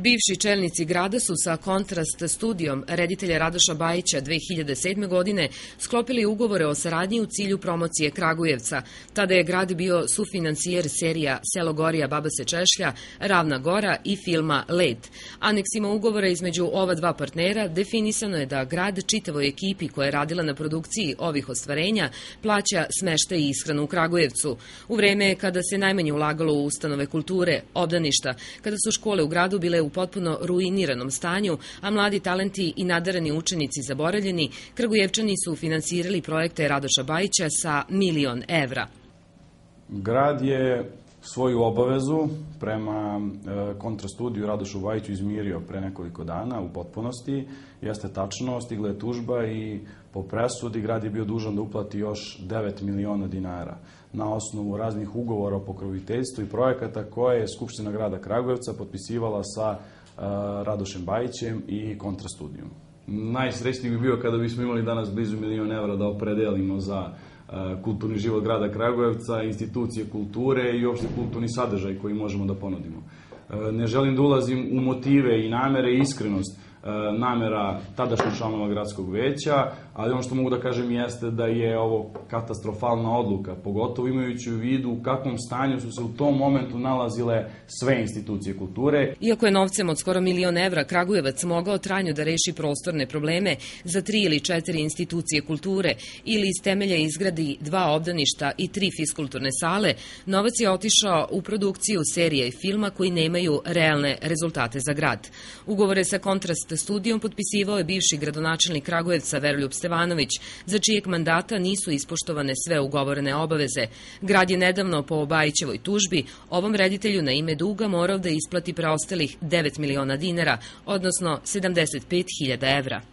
Bivši čelnici grada su sa Kontrast studijom reditelja Radoša Bajića 2007. godine sklopili ugovore o saradnji u cilju promocije Kragujevca. Tada je grad bio sufinancijer serija Selo Gorija, Baba se češlja, Ravna Gora i filma Led. Aneksima ugovora između ova dva partnera definisano je da grad čitavoj ekipi koja je radila na produkciji ovih ostvarenja plaća smeštaj i ishranu u Kragujevcu. U vreme kada se najmanje ulagalo u ustanove kulture, obdaništa, kada su škole u gradu bile u potpuno ruiniranom stanju, a mladi talenti i nadareni učenici zaboravljeni, Kragujevčani su finansirali projekte Radoša Bajića sa 1.000.000 evra. Grad je svoju obavezu prema kontrastudiju Radošu Bajiću izmirio pre nekoliko dana u potpunosti. Jeste tačno, stigla je tužba i po presudi grad je bio dužan da uplati još 9 miliona dinara na osnovu raznih ugovora o pokroviteljstvu i projekata koje je Skupština grada Kragujevca potpisivala sa Radošem Bajićem i kontrastudijom. Najsrećniji bi bio kada bismo imali danas blizu 1.000.000 evra da opredelimo za kulturni život grada Kragujevca, institucije kulture i uopšte kulturni sadržaj koji možemo da ponudimo. Ne želim da ulazim u motive i namere i iskrenost namera tadašnjih članova gradskog veća, ali ono što mogu da kažem jeste da je ovo katastrofalna odluka, pogotovo imajući u vidu u kakvom stanju su se u tom momentu nalazile sve institucije kulture. Iako je novcem od skoro 1.000.000 evra Kragujevac mogao trajno da reši prostorne probleme za 3 ili 4 institucije kulture ili iz temelja izgradi 2 obdaništa i 3 fiskulturne sale, novac je otišao u produkciju serija i filma koji nemaju realne rezultate za grad. Ugovore sa Kontrast studijom potpisivao je bivši gradonačelnik Kragujevca Veroljub Stevanović, za čijeg mandata nisu ispoštovane sve ugovorene obaveze. Grad je nedavno po Bajićevoj tužbi ovom reditelju na ime duga morao da isplati preostalih 9 miliona dinara, odnosno 75.000 evra.